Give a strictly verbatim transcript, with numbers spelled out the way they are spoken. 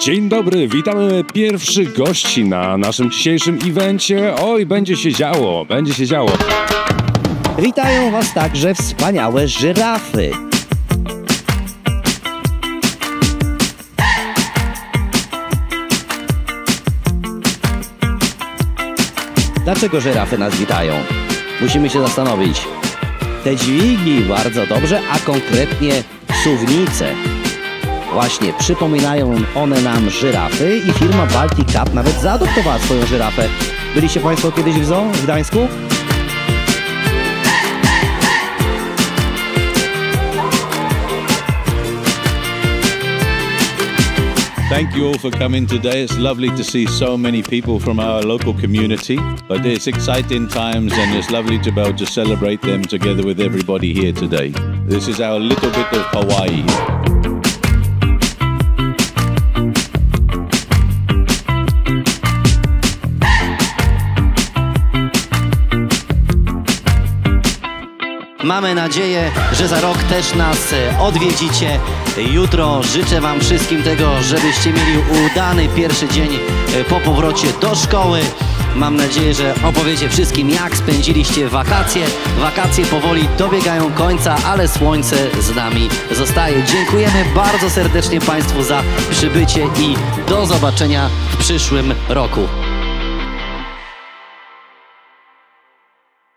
Dzień dobry, witamy pierwszych gości na naszym dzisiejszym evencie. Oj, będzie się działo, będzie się działo. Witają Was także wspaniałe żyrafy. Dlaczego żyrafy nas witają? Musimy się zastanowić. Te dźwigi bardzo dobrze, a konkretnie suwnice. Właśnie przypominają one nam żyrafy i firma Baltic Cup nawet zaadoptowała swoją żyrafę. Byliście Państwo kiedyś w zoo w Gdańsku? Thank you all for coming today. It's lovely to see so many people from our local community. But it's exciting times and it's lovely to be able to celebrate them together with everybody here today. This is our little bit of Hawaii. Mamy nadzieję, że za rok też nas odwiedzicie. Jutro życzę Wam wszystkim tego, żebyście mieli udany pierwszy dzień po powrocie do szkoły. Mam nadzieję, że opowiecie wszystkim, jak spędziliście wakacje. Wakacje powoli dobiegają końca, ale słońce z nami zostaje. Dziękujemy bardzo serdecznie Państwu za przybycie i do zobaczenia w przyszłym roku.